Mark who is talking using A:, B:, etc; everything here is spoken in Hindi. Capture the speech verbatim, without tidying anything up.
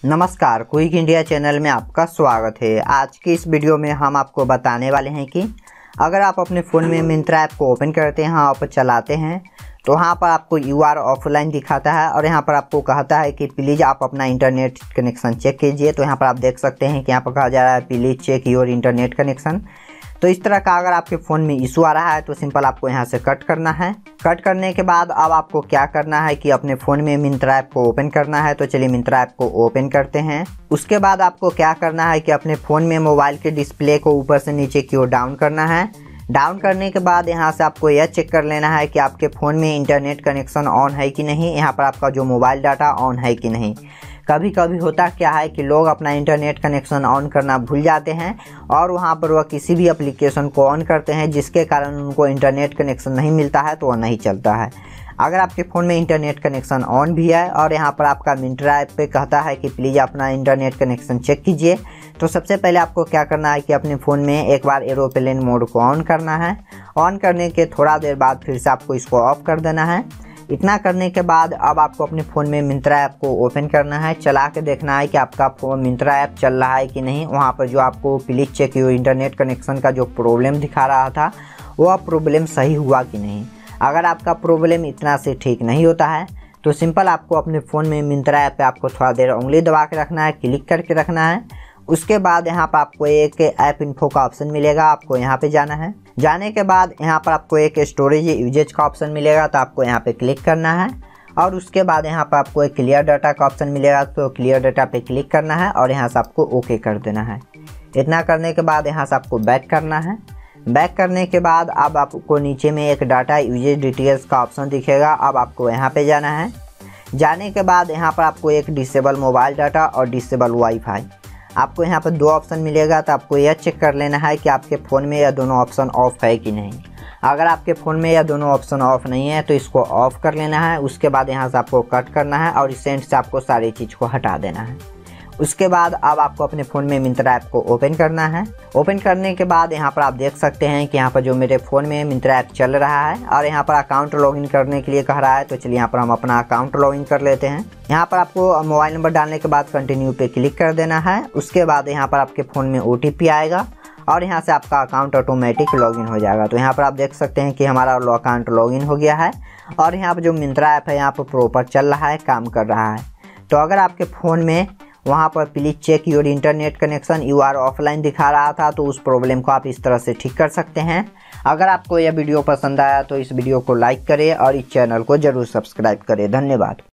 A: नमस्कार, क्विक इंडिया चैनल में आपका स्वागत है। आज की इस वीडियो में हम आपको बताने वाले हैं कि अगर आप अपने फ़ोन में मिंत्रा ऐप को ओपन करते हैं, आप चलाते हैं, तो वहाँ पर आपको यू आर ऑफलाइन दिखाता है और यहाँ पर आपको कहता है कि प्लीज़ आप अपना इंटरनेट कनेक्शन चेक कीजिए। तो यहाँ पर आप देख सकते हैं कि यहाँ पर कहा जा रहा है please check your internet connection. तो इस तरह का अगर आपके फ़ोन में इशू आ रहा है तो सिंपल आपको यहाँ से कट करना है। कट करने के बाद अब आपको क्या करना है कि अपने फ़ोन में मिंत्रा ऐप को ओपन करना है। तो चलिए मिंत्रा ऐप को ओपन करते हैं। उसके बाद आपको क्या करना है कि अपने फ़ोन में मोबाइल के डिस्प्ले को ऊपर से नीचे की ओर डाउन करना है। डाउन करने के बाद यहाँ से आपको यह चेक कर लेना है कि आपके फ़ोन में इंटरनेट कनेक्शन ऑन है कि नहीं, यहाँ पर आपका जो मोबाइल डाटा ऑन है कि नहीं। कभी कभी होता क्या है कि लोग अपना इंटरनेट कनेक्शन ऑन करना भूल जाते हैं और वहाँ पर वह किसी भी एप्लीकेशन को ऑन करते हैं जिसके कारण उनको इंटरनेट कनेक्शन नहीं मिलता है, तो वह नहीं चलता है। अगर आपके फ़ोन में इंटरनेट कनेक्शन ऑन भी है और यहाँ पर आपका मिंत्रा ऐप पे कहता है कि प्लीज़ अपना इंटरनेट कनेक्शन चेक कीजिए, तो सबसे पहले आपको क्या करना है कि अपने फ़ोन में एक बार एरोप्लेन मोड को ऑन करना है। ऑन करने के थोड़ा देर बाद फिर से आपको इसको ऑफ कर देना है। इतना करने के बाद अब आपको अपने फ़ोन में मिंत्रा ऐप को ओपन करना है, चला के देखना है कि आपका फ़ोन मिंत्रा ऐप चल रहा है कि नहीं। वहाँ पर जो आपको please check your internet connection का जो प्रॉब्लम दिखा रहा था वह प्रॉब्लम सही हुआ कि नहीं। अगर आपका प्रॉब्लम इतना से ठीक नहीं होता है तो सिंपल आपको अपने फ़ोन में मिंत्रा ऐप पे आपको थोड़ा देर उंगली दबा के रखना है, क्लिक करके रखना है। उसके बाद यहाँ पर आपको एक ऐप इन्फो का ऑप्शन मिलेगा, आपको यहाँ पे जाना है। जाने के बाद यहाँ पर आपको एक स्टोरेज यूजेज का ऑप्शन मिलेगा, तो आपको यहाँ पे क्लिक करना है। और उसके बाद यहाँ पर आपको एक क्लियर डाटा का ऑप्शन मिलेगा, तो क्लियर डाटा पे क्लिक करना है और यहाँ से आपको ओके कर देना है। इतना करने के बाद यहाँ से आपको बैक करना है। बैक करने के बाद अब आपको नीचे में एक डाटा यूजेज डिटेल्स का ऑप्शन दिखेगा, अब आपको यहाँ पे जाना है। जाने के बाद यहाँ पर आपको एक डिसेबल मोबाइल डाटा और डिसेबल वाईफाई, आपको यहाँ पर दो ऑप्शन मिलेगा। तो आपको यह चेक कर लेना है कि आपके फ़ोन में यह दोनों ऑप्शन ऑफ है कि नहीं। अगर आपके फ़ोन में यह दोनों ऑप्शन ऑफ नहीं है तो इसको ऑफ कर लेना है। उसके बाद यहाँ से आपको कट करना है और इस एंड से आपको सारी चीज़ को हटा देना है। उसके बाद अब आपको अपने फ़ोन में मिंत्रा ऐप को ओपन करना है। ओपन करने के बाद यहाँ पर आप देख सकते हैं कि यहाँ पर जो मेरे फ़ोन में मिंत्रा ऐप चल रहा है और यहाँ पर अकाउंट लॉगिन करने के लिए कह रहा है। तो चलिए यहाँ पर हम अपना अकाउंट लॉगिन कर लेते हैं। यहाँ पर आपको मोबाइल नंबर डालने के बाद कंटिन्यू पे क्लिक कर देना है। उसके बाद यहाँ पर आपके फ़ोन में ओ टी पी आएगा और यहाँ से आपका अकाउंट ऑटोमेटिक लॉगिन हो जाएगा। तो यहाँ पर आप देख सकते हैं कि हमारा अकाउंट लॉगिन हो गया है और यहाँ पर जो मिंत्रा ऐप है यहाँ पर प्रॉपर चल रहा है, काम कर रहा है। तो अगर आपके फ़ोन में वहाँ पर please check your internet connection you are offline दिखा रहा था तो उस प्रॉब्लम को आप इस तरह से ठीक कर सकते हैं। अगर आपको यह वीडियो पसंद आया तो इस वीडियो को लाइक करें और इस चैनल को ज़रूर सब्सक्राइब करें। धन्यवाद।